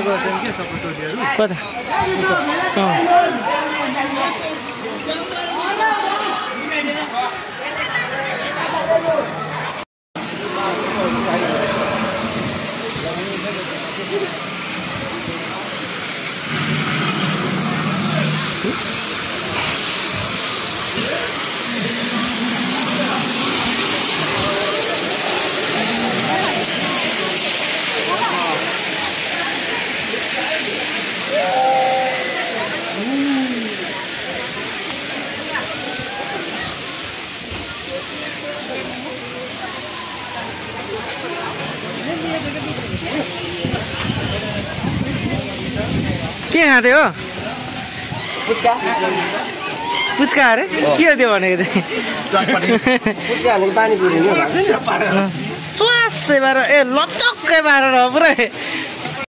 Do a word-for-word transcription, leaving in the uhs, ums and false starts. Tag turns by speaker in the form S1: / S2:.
S1: गर्छन् के सबै टोलीहरू
S2: कता के खाँदै हो
S1: पुच्का
S2: पुच्का अरे के हो त्यो भनेको चाहिँ
S1: पुच्का हालेको पानी पुरी नि
S2: च्वासै पारेर ए लचक्कै पारेर पुरै